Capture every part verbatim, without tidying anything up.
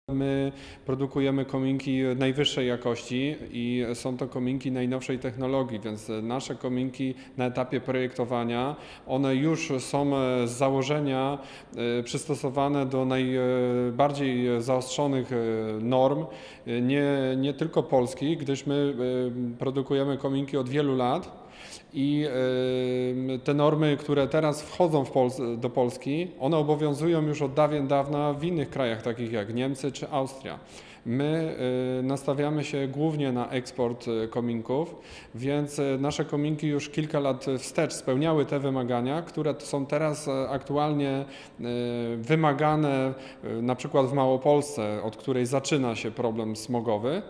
My produkujemy kominki najwyższej jakości i są to kominki najnowszej technologii, więc nasze kominki na etapie projektowania, one już są z założenia przystosowane do najbardziej zaostrzonych norm, nie, nie tylko polskich, gdyż my produkujemy kominki od wielu lat. I te normy, które teraz wchodzą w Pol do Polski, one obowiązują już od dawien dawna w innych krajach, takich jak Niemcy czy Austria. My nastawiamy się głównie na eksport kominków, więc nasze kominki już kilka lat wstecz spełniały te wymagania, które są teraz aktualnie wymagane na przykład w Małopolsce, od której zaczyna się problem smogowy.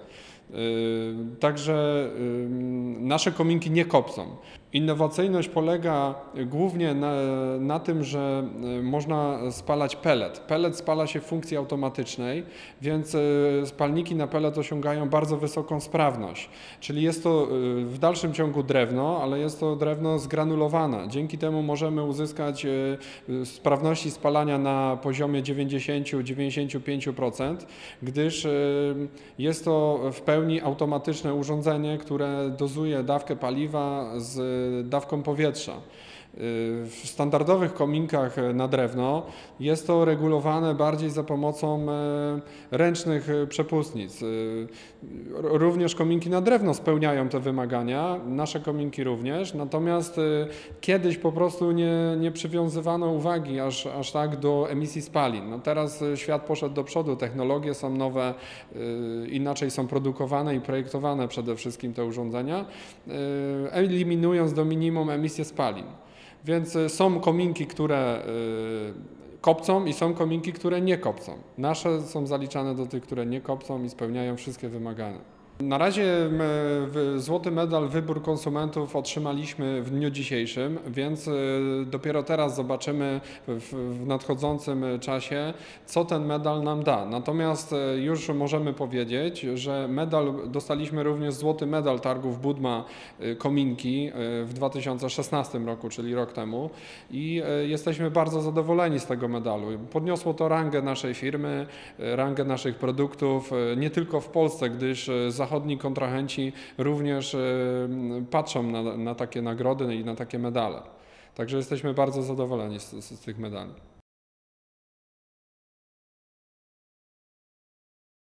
Także nasze kominki nie kopcą. Innowacyjność polega głównie na, na tym, że można spalać pellet. Pellet spala się w funkcji automatycznej, więc spalniki na pellet osiągają bardzo wysoką sprawność. Czyli jest to w dalszym ciągu drewno, ale jest to drewno zgranulowane. Dzięki temu możemy uzyskać sprawności spalania na poziomie dziewięćdziesiąt do dziewięćdziesięciu pięciu procent, gdyż jest to w pełni automatyczne urządzenie, które dozuje dawkę paliwa z dawką powietrza. W standardowych kominkach na drewno jest to regulowane bardziej za pomocą ręcznych przepustnic. Również kominki na drewno spełniają te wymagania, nasze kominki również, natomiast kiedyś po prostu nie, nie przywiązywano uwagi aż, aż tak do emisji spalin. No teraz świat poszedł do przodu, technologie są nowe, inaczej są produkowane i projektowane przede wszystkim te urządzenia, eliminując do minimum emisję spalin. Więc są kominki, które kopcą i są kominki, które nie kopcą. Nasze są zaliczane do tych, które nie kopcą i spełniają wszystkie wymagania. Na razie złoty medal Wybór Konsumentów otrzymaliśmy w dniu dzisiejszym, więc dopiero teraz zobaczymy w nadchodzącym czasie, co ten medal nam da. Natomiast już możemy powiedzieć, że medal dostaliśmy również złoty medal targów Budma Kominki w dwa tysiące szesnastym roku, czyli rok temu, i jesteśmy bardzo zadowoleni z tego medalu. Podniosło to rangę naszej firmy, rangę naszych produktów, nie tylko w Polsce, gdyż zachodni kontrahenci również patrzą na, na takie nagrody i na takie medale. Także jesteśmy bardzo zadowoleni z, z, z tych medali.